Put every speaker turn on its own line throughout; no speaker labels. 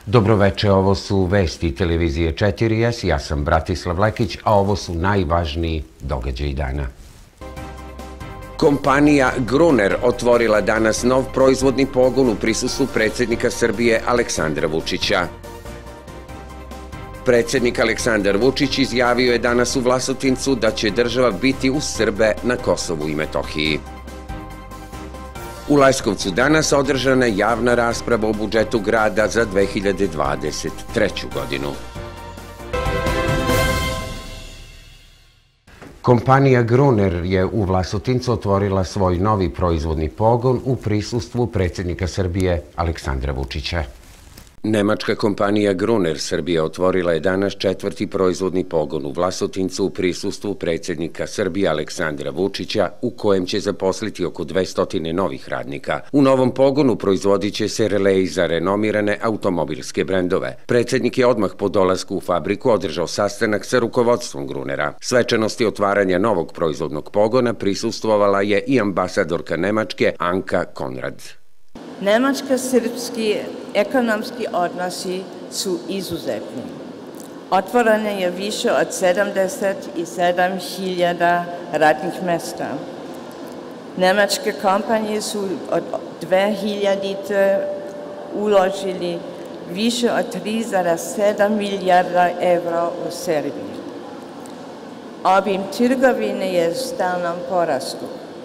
Dobroveče, ovo su vesti televizije 4S, ja sam Bratislav Lekić, a ovo su najvažniji događaji dana. Kompanija Gruner otvorila danas nov proizvodni pogon u prisustvu predsjednika Srbije Aleksandra Vučića. Predsjednik Aleksandar Vučić izjavio je danas u Vlasotincu da će država biti uz Srbe na Kosovu i Metohiji. U Leskovcu danas održana javna rasprava o budžetu grada za 2023. godinu. Kompanija Gruner je u Vlasotincu otvorila svoj novi proizvodni pogon u prisustvu predsjednika Srbije Aleksandra Vučića. Nemačka kompanija Gruner Srbija otvorila je danas četvrti proizvodni pogon u Vlasotincu u prisustvu predsjednika Srbije Aleksandra Vučića, u kojem će zaposliti oko 200 novih radnika. U novom pogonu proizvodit će se releji za renomirane automobilske brendove. Predsjednik je odmah po dolasku u fabriku održao sastanak sa rukovodstvom Grunera. Svečanosti otvaranja novog proizvodnog pogona prisustvovala je i ambasadorka Nemačke Anka Konrad.
Nemačko-srpski ekonomski odnosi su izuzetni. Otvoreno je više od 77.000 radnih mesta. Nemačke kompanije su od 2000 uložili više od 3,7 milijarda evra u Srbiji. Obim trgovine je u stalnom porastu.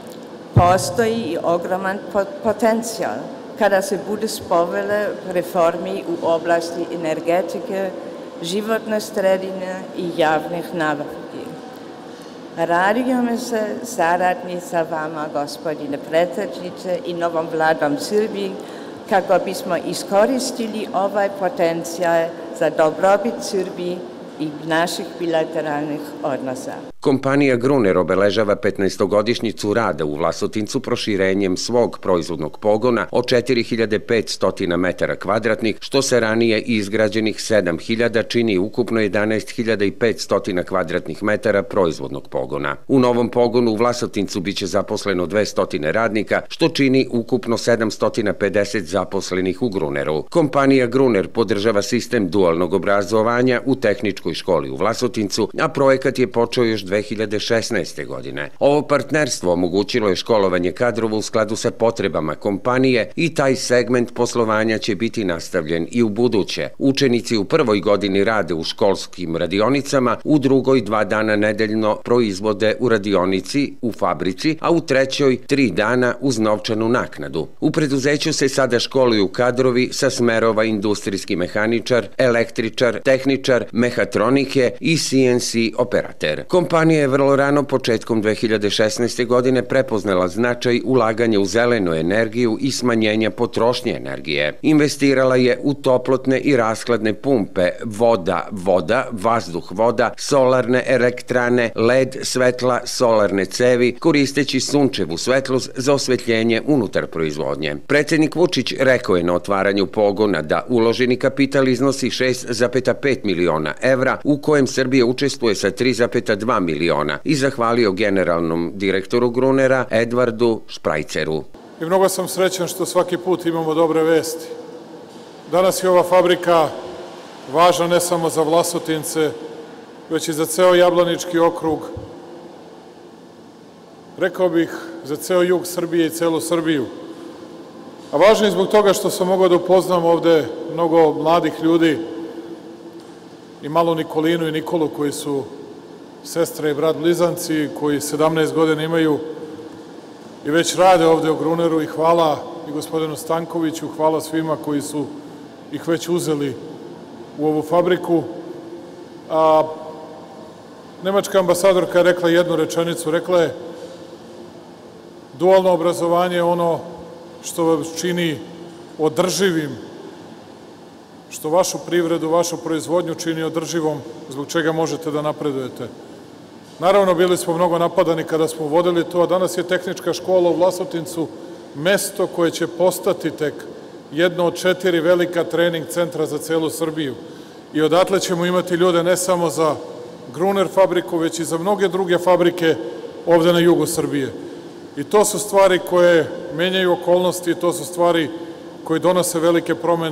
Postoji i ogroman potencijal kada se bude sprovele reformi u oblasti energetike, životne sredine i javnih nabavki. Radujemo se saradnji sa vama, gospodine predsjedniče, i novom vladom Srbije, kako bismo iskoristili ovaj potencijal za dobrobit Srbije i naših bilateralnih odnosa.
Kompanija Gruner obeležava 15-godišnjicu rada u Vlasotincu proširenjem svog proizvodnog pogona od 4500 metara kvadratnih, što se ranije izgrađenih 7000 čini ukupno 11.500 kvadratnih metara proizvodnog pogona. U novom pogonu u Vlasotincu biće zaposleno 200 radnika, što čini ukupno 750 zaposlenih u Gruneru. Kompanija Gruner podržava sistem dualnog obrazovanja u Tehničkoj školi u Vlasotincu, a projekat je počeo još 2016. godine. Ovo partnerstvo omogućilo je školovanje kadrova u skladu sa potrebama kompanije i taj segment poslovanja će biti nastavljen i u buduće. Učenici u prvoj godini rade u školskim radionicama, u drugoj 2 dana nedeljno proizvode u radionici, u fabrici, a u trećoj 3 dana uz novčanu naknadu. U preduzeću se sada školuju kadrovi sa smerova industrijski mehaničar, električar, tehničar, mehatronike i CNC operater. Kompanija je vrlo rano, početkom 2016. godine, prepoznala značaj ulaganja u zelenu energiju i smanjenja potrošnje energije. Investirala je u toplotne i rashladne pumpe, voda, vazduh-voda, solarne elektrane, LED svetla, solarne cevi, koristeći sunčevu svetlost za osvetljenje unutar proizvodnje. Predsjednik Vučić rekao je na otvaranju pogona da uloženi kapital iznosi 6,5 miliona evra, u kojem Srbija učestvuje sa 3,2 miliona i zahvalio generalnom direktoru Grunera Edvardu Šprajceru.
I mnogo sam srećan što svaki put imamo dobre vesti. Danas je ova fabrika važna ne samo za Vlasotince, već i za ceo Jablanički okrug. Rekao bih za ceo jug Srbije i celu Srbiju. A važno je zbog toga što sam mogao da upoznam ovde mnogo mladih ljudi, i malu Nikolinu i Nikolu koji su sestra i brat blizanci, koji 17 godina imaju i već rade ovde u Gruneru, i hvala i gospodinu Stankoviću, hvala svima koji su ih već uzeli u ovu fabriku. A nemačka ambasadorka je rekla jednu rečenicu, rekla je: dualno obrazovanje je ono što vas čini održivim, što vašu privredu, vašu proizvodnju čini održivom, zbog čega možete da napredujete. Naravno, bili smo mnogo napadani kada smo vodili to, a danas je Tehnička škola u Vlasotincu mesto koje će postati tek jedno od 4 velika trening centra za celu Srbiju. I odatle ćemo imati ljude ne samo za Gruner fabriku, već i za mnoge druge fabrike ovde na jugu Srbije. I to su stvari koje menjaju okolnosti, to su stvari koje donose velike promene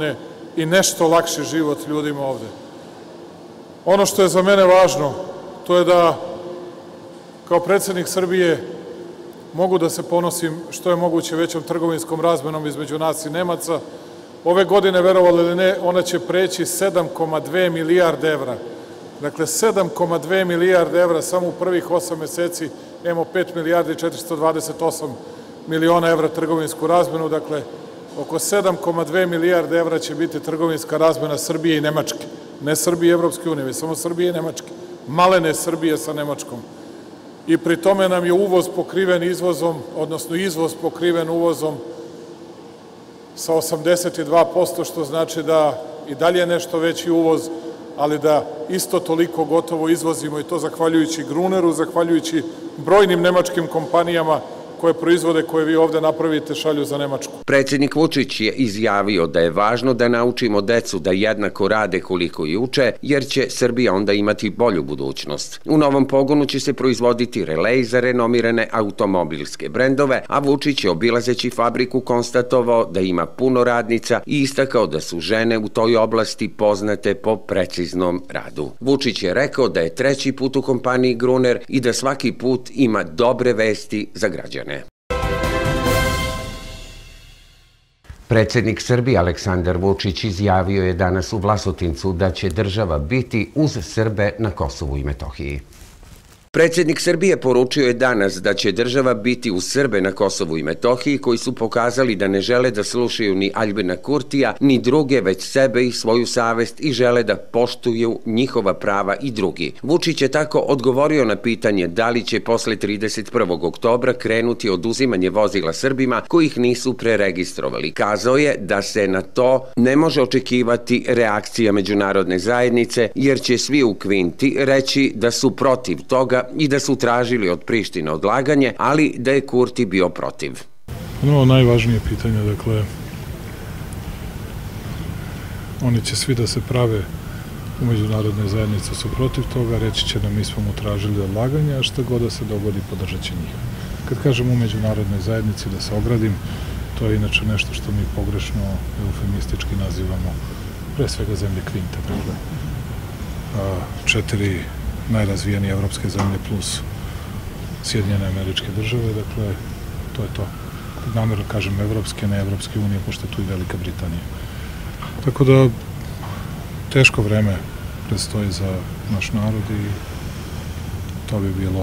i nešto lakši život ljudima ovde. Ono što je za mene važno, to je da kao predsednik Srbije mogu da se ponosim što je moguće većom trgovinskom razmenom između nas i Nemaca. Ove godine, verovali ili ne, ona će preći 7,2 milijarde evra. Dakle, 7,2 milijarde evra samo u prvih 8 meseci, imamo 5 milijardi i 428 miliona evra trgovinsku razmenu. Dakle, oko 7,2 milijarde evra će biti trgovinska razmena Srbije i Nemačke. Ne Srbije i Evropske unije, već samo Srbije i Nemačke. Malene Srbije sa Nemačkom. I pri tome nam je uvoz pokriven izvozom, odnosno izvoz pokriven uvozom sa 82%, što znači da i dalje je nešto veći uvoz, ali da isto toliko gotovo izvozimo, i to zahvaljujući Gruneru, zahvaljujući brojnim nemačkim kompanijama koje proizvode, koje vi ovde napravite, šalju za Nemačku.
Predsjednik Vučić je izjavio da je važno da naučimo decu da jednako rade koliko i uče, jer će Srbija onda imati bolju budućnost. U novom pogonu će se proizvoditi relej za renomirane automobilske brendove, a Vučić je obilazeći fabriku konstatovao da ima puno radnica i istakao da su žene u toj oblasti poznate po preciznom radu. Vučić je rekao da je 3. put u kompaniji Gruner i da svaki put ima dobre vesti za građane. Predsjednik Srbije Aleksandar Vučić izjavio je danas u Vlasotincu da će država biti uz Srbe na Kosovu i Metohiji. Predsjednik Srbije poručio je danas da će država biti uz Srbe na Kosovu i Metohiji koji su pokazali da ne žele da slušaju ni Aljbina Kurtija, ni druge, već sebe i svoju savest i žele da poštuju njihova prava i drugi. Vučić je tako odgovorio na pitanje da li će posle 31. oktobra krenuti oduzimanje vozila Srbima koji ih nisu preregistrovali. Kazao je da se na to ne može očekivati reakcija međunarodne zajednice, jer će svi u Kvinti reći da su protiv toga i da su tražili od Prištine odlaganje, ali da je Kurti bio protiv.
Ono najvažnije pitanje, dakle, oni će svi da se prave u međunarodnoj zajednici su protiv toga, reći će da mi smo mu tražili odlaganje, a šta god da se dogodi, podržat će njih. Kad kažem u međunarodnoj zajednici, da se ogradim, to je inače nešto što mi pogrešno eufemistički nazivamo, pre svega zemlje Kvinte, dakle, 4 najrazvijenije evropske zemlje plus Sjedinjene Američke Države, dakle, to je to. Namjerno kažem evropske, ne Evropske unije, pošto je tu i Velika Britanija. Tako da, teško vreme predstoji za naš narod i to bi bilo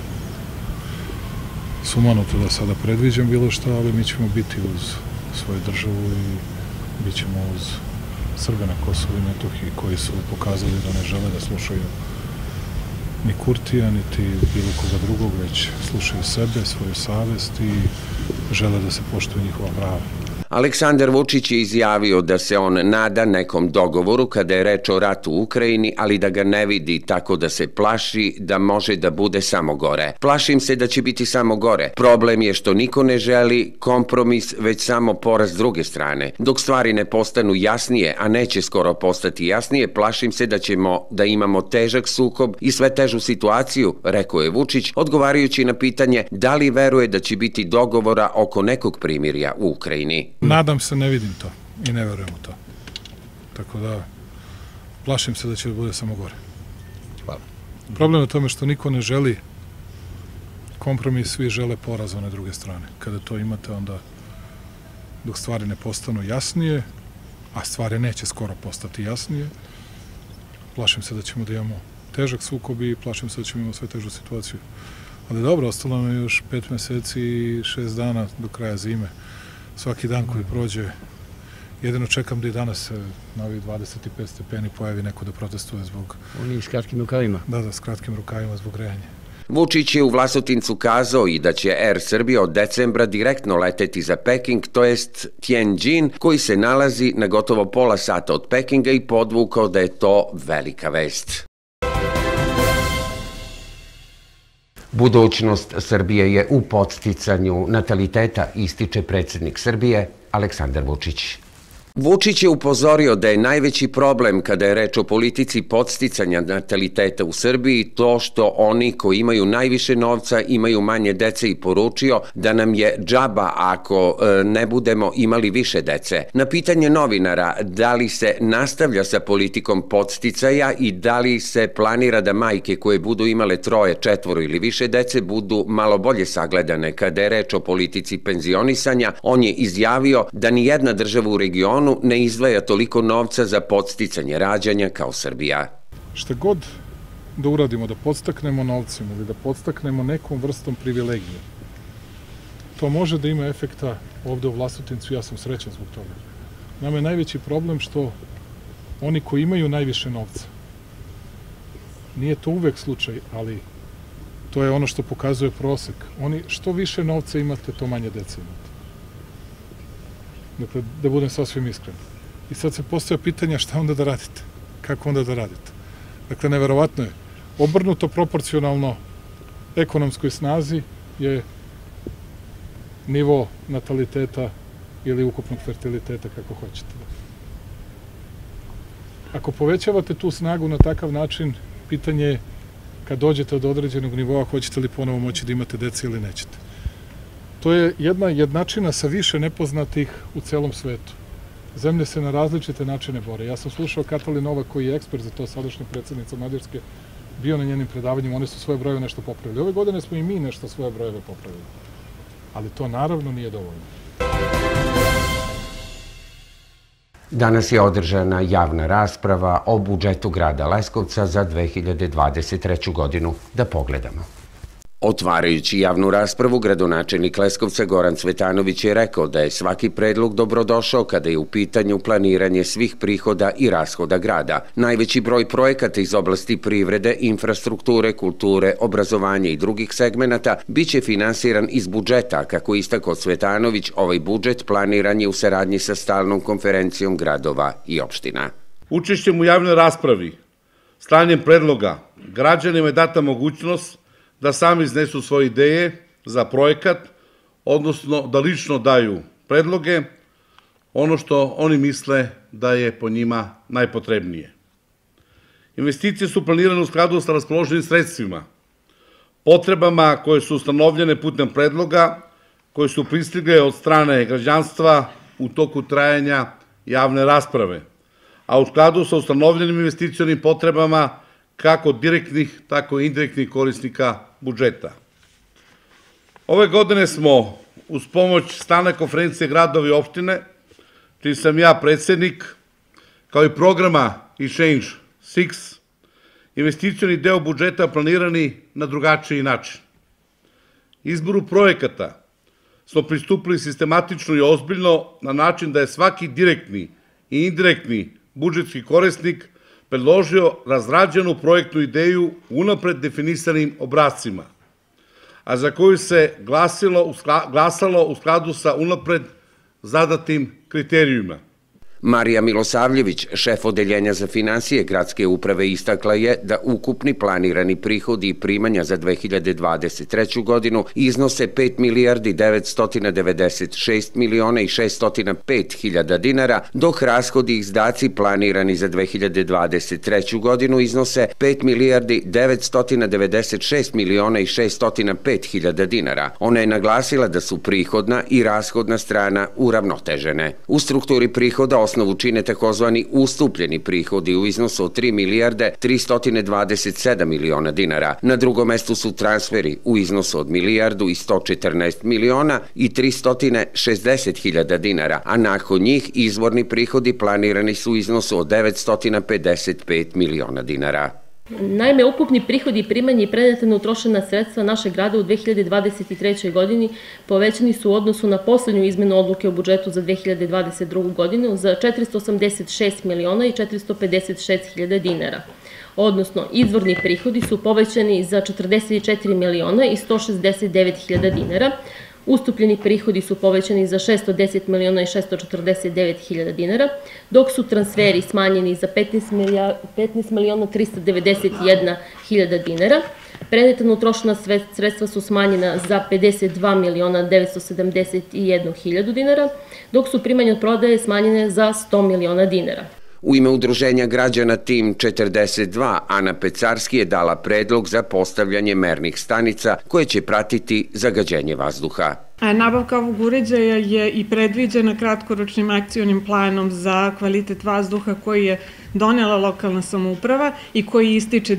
sumanuto da sada predviđam bilo šta, ali mi ćemo biti uz svoju državu i bit ćemo uz Srbe na Kosovu i Metohiji koji su pokazali da ne žele da slušaju ni Kurtija, niti bilo koga drugog, već slušaju sebe, svoju savest i žele da se poštuju njihova prava.
Aleksandar Vučić je izjavio da se on nada nekom dogovoru kada je reč o ratu u Ukrajini, ali da ga ne vidi tako da se plaši da može da bude samo gore. Plašim se da će biti samo gore. Problem je što niko ne želi kompromis, već samo poraz druge strane. Dok stvari ne postanu jasnije, a neće skoro postati jasnije, plašim se da ćemo da imamo težak sukob i sve težu situaciju, rekao je Vučić, odgovarajući na pitanje da li veruje da će biti dogovora oko nekog primirja u Ukrajini.
Nadam se, ne vidim to i ne verujem u to. Tako da, plašim se da će da bude samo gore.
Hvala.
Problem je u tome što niko ne želi kompromis, svi žele poraz one druge strane. Kada to imate, onda dok stvari ne postanu jasnije, a stvari neće skoro postati jasnije, plašim se da ćemo da imamo težak sukob i plašim se da ćemo imati sve težu situaciju. Ali dobro, ostalo nam je još 5 meseci i 6 dana do kraja zime. Svaki dan koji prođe, jedino čekam da i danas na ovih 25 stepeni pojavi neko da protestuje zbog...
Oni s kratkim rukavima.
Da, s kratkim rukavima zbog grejanja.
Vučić je u Vlasotincu kazao i da će Air Srbija od decembra direktno leteti za Peking, to jest Tianjin, koji se nalazi na gotovo pola sata od Pekinga i podvukao da je to velika vest. Budućnost Srbije je u podsticanju nataliteta, ističe predsjednik Srbije Aleksandar Vučić. Vučić je upozorio da je najveći problem kada je reč o politici podsticanja nataliteta u Srbiji to što oni koji imaju najviše novca imaju manje dece i poručio da nam je džaba ako ne budemo imali više dece. Na pitanje novinara da li se nastavlja sa politikom podsticaja i da li se planira da majke koje budu imale 3, 4 ili više dece budu malo bolje sagledane kada je reč o politici penzionisanja, on je izjavio da ni jedna država u regionu ne izdvaja toliko novca za podsticanje rađanja kao Srbija.
Šta god da uradimo, da podstaknemo novcem ili da podstaknemo nekom vrstom privilegije, to može da ima efekta ovde u Vlasotincu, ja sam srećan zbog toga. Nama je najveći problem što oni koji imaju najviše novca, nije to uvek slučaj, ali to je ono što pokazuje prosek. Što više novca imate, to manje dece imate. Dakle, da budem sasvim iskren. I sad se postavlja pitanja šta onda da radite? Kako onda da radite? Dakle, neverovatno je. Obrnuto proporcionalno ekonomskoj snazi je nivo nataliteta ili ukupnog fertiliteta, kako hoćete. Ako povećavate tu snagu na takav način, pitanje je kad dođete od određenog nivoa, hoćete li ponovo moći da imate dece ili nećete. To je jedna jednačina sa više nepoznatih u celom svetu. Zemlje se na različite načine bore. Ja sam slušao Katalin Novak, koji je ekspert za to, sadašnja predsjednica Mađarske, bio na njenim predavanjima, oni su svoje brojeve nešto popravili. Ove godine smo i mi nešto svoje brojeve popravili. Ali to naravno nije dovoljno.
Danas je održana javna rasprava o budžetu grada Leskovca za 2023. godinu. Da pogledamo. Otvarajući javnu raspravu, gradonačelnik Leskovca Goran Cvetanović je rekao da je svaki predlog dobrodošao kada je u pitanju planiranje svih prihoda i rashoda grada. Najveći broj projekata iz oblasti privrede, infrastrukture, kulture, obrazovanja i drugih segmenata biće finansiran iz budžeta. Kako istakao Cvetanović, ovaj budžet planiran je u saradnji sa stalnom konferencijom gradova i opština.
Učešćem u javnoj raspravi, slanjem predloga, građanima je data mogućnost da sami iznesu svoje ideje za projekat, odnosno da lično daju predloge, ono što oni misle da je po njima najpotrebnije. Investicije su planirane u skladu sa raspoloženim sredstvima, potrebama koje su ustanovljene putem predloga, koje su pristigle od strane građanstva u toku trajanja javne rasprave, a u skladu sa ustanovljenim investicionim potrebama kako direktnih, tako i indirektnih korisnika budžeta. Ove godine smo, uz pomoć stalne konferencije gradova i opštine, čiji sam ja predsednik, kao i programa Change 6, investicioni deo budžeta planirani na drugačiji način. Izboru projekata smo pristupili sistematično i ozbiljno na način da je svaki direktni i indirektni budžetski korisnik predložio razrađenu projektnu ideju unapred definisanim obrascima, a za koju se glasalo u skladu sa unapred zadatim kriterijuma.
Marija Milosavljević, šef odeljenja za finansije gradske uprave, istakla je da ukupni planirani prihodi i primanja za 2023. godinu iznose 5 milijardi 996 miliona i 605 hiljada dinara, dok rashodi i izdaci planirani za 2023. godinu iznose 5 milijardi 996 miliona i 605 hiljada dinara. Ona je naglasila da su prihodna i rashodna strana uravnotežene. U strukturi prihoda osnovu čine takozvani ustupljeni prihodi u iznosu od 3 milijarde 327 miliona dinara. Na drugom mestu su transferi u iznosu od milijardu i 114 miliona i 360 hiljada dinara, a nakon njih izvorni prihodi planirani su u iznosu od 955 miliona dinara.
Naime, ukupni prihodi i primanje i preneta neutrošena sredstva našeg grada u 2023. godini povećani su u odnosu na poslednju izmenu odluke o budžetu za 2022. godinu za 486 miliona i 456 hiljada dinara. Odnosno, izvorni prihodi su povećani za 44 miliona i 169 hiljada dinara, ustupljeni prihodi su povećani za 610 miliona i 649 hiljada dinara, dok su transferi smanjeni za 15 miliona 391 hiljada dinara, Prenetarno utrošena sredstva su smanjena za 52.971.000 dinara, dok su primanja od prodaje smanjene za 100 miliona dinara.
U ime Udruženja građana Tim 42, Ana Pecarski je dala predlog za postavljanje mernih stanica koje će pratiti zagađenje vazduha.
Nabavka ovog uređaja je i predviđena kratkoročnim akcionim planom za kvalitet vazduha koji je donela lokalna samouprava i koji ističe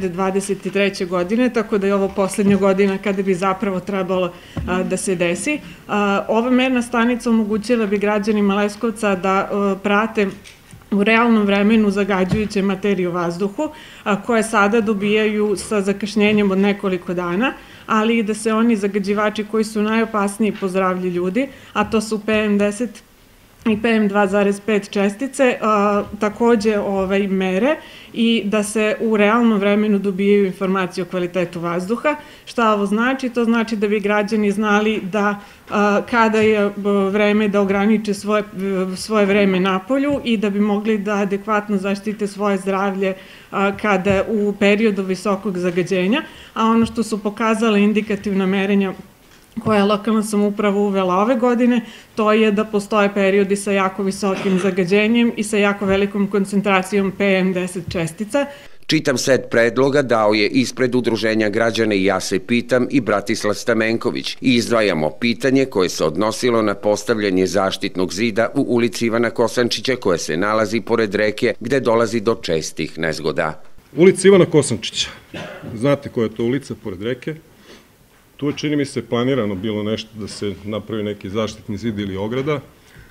2023. godine, tako da je ovo poslednja godina kada bi zapravo trebalo da se desi. Ova merna stanica omogućila bi građanima Leskovca da prate u realnom vremenu zagađujuće materije u vazduhu, koje sada dobijaju sa zakašnjenjem od nekoliko dana, ali i da se oni zagađivači koji su najopasniji po zdravlje ljudi, a to su PM10 i PM2,5 čestice, takođe mere i da se u realnom vremenu dobijaju informacije o kvalitetu vazduha. Šta ovo znači? To znači da bi građani znali da kada je vreme da ograniče svoje vreme napolju i da bi mogli da adekvatno zaštite svoje zdravlje kada u periodu visokog zagađenja, a ono što su pokazale indikativna merenja koja je lokalna samouprava uvela ove godine, to je da postoje periodi sa jako visokim zagađenjem i sa jako velikom koncentracijom PM10 čestica.
Čitav set predloga dao je ispred Udruženja građana I ja se pitam i Bratislav Stamenković i izdvajamo pitanje koje se odnosilo na postavljanje zaštitnog zida u ulici Ivana Kosančića koja se nalazi pored reke gde dolazi do čestih nezgoda.
Ulica Ivana Kosančića, znate koja je to ulica pored reke? Tu je, čini mi se, planirano bilo nešto da se napravi neki zaštitni zid ili ograda.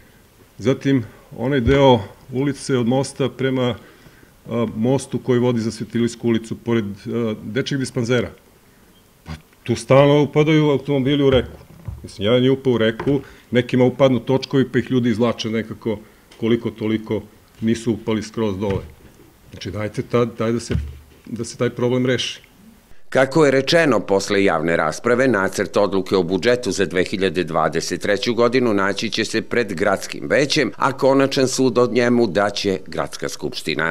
Zatim, onaj deo ulice od mosta prema mostu koji vodi za Svetilijsku ulicu, pored dečjeg dispanzera. Pa tu stalno upadaju automobili u reku. Mislim, jedan je upao u reku, nekima upadnu točkovi, pa ih ljudi izlače nekako koliko toliko nisu upali skroz dole. Znači, dajte da se taj problem reši.
Kako je rečeno, posle javne rasprave, nacrt odluke o budžetu za 2023. godinu naći će se pred gradskim većem, a konačan sud od njemu daće Gradska skupština.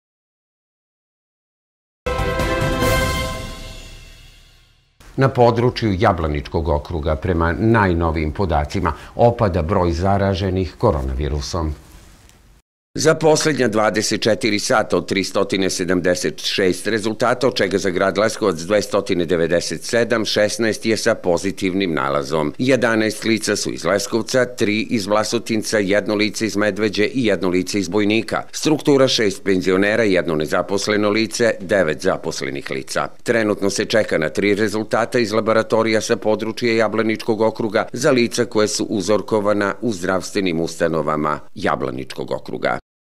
Na području Jablaničkog okruga, prema najnovijim podacima, opada broj zaraženih koronavirusom. Za poslednja 24 sata od 376 rezultata, od čega za grad Leskovac 297, 16 je sa pozitivnim nalazom. 11 lica su iz Leskovca, 3 iz Vlasotinca, 1 lice iz Medveđe i 1 lice iz Bojnika. Struktura 6 penzionera, 1 nezaposleno lice, 9 zaposlenih lica. Trenutno se čeka na 3 rezultata iz laboratorija sa područja Jablaničkog okruga za lica koje su uzorkovana u zdravstvenim ustanovama Jablaničkog okruga.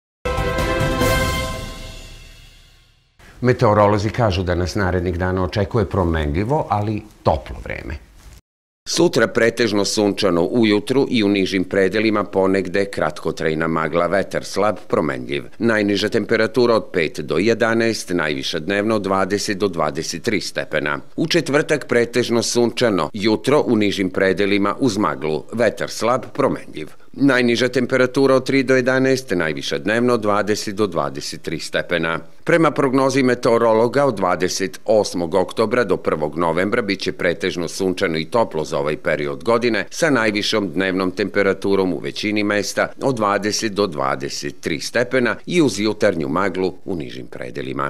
Meteorolozi kažu da nas narednih dana očekuje promenljivo, ali toplo vreme. Sutra pretežno sunčano ujutru i u nižim predelima ponegde kratkotrajna magla, vetar slab, promenljiv. Najniža temperatura od 5 do 11, najviša dnevno od 20 do 23 stepena. U četvrtak pretežno sunčano, jutro u nižim predelima uz maglu, vetar slab, promenljiv. Najniža temperatura od 3 do 11, najviša dnevno od 20 do 23 stepena. Prema prognozi meteorologa, od 28. oktobra do 1. novembra biće pretežno sunčano i toplo za ovaj period godine, sa najvišom dnevnom temperaturom u većini mesta od 20 do 23 stepena i uz jutarnju maglu u nižim predelima.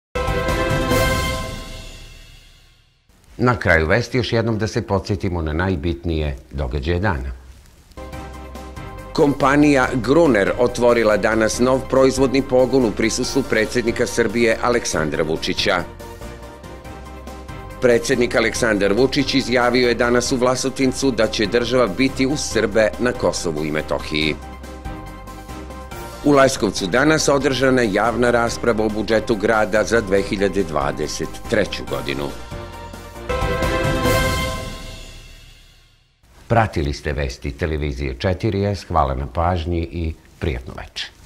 Na kraju vesti još jednom da se podsjetimo na najbitnije događaje dana. Kompanija Gruner otvorila danas nov proizvodni pogon u prisustvu predsjednika Srbije Aleksandra Vučića. Predsjednik Aleksandar Vučić izjavio je danas u Vlasotincu da će država biti uz Srbe na Kosovu i Metohiji. U Leskovcu danas održana javna rasprava o budžetu grada za 2023. godinu. Pratili ste vesti televizije 4S, hvala na pažnji i prijatno večer.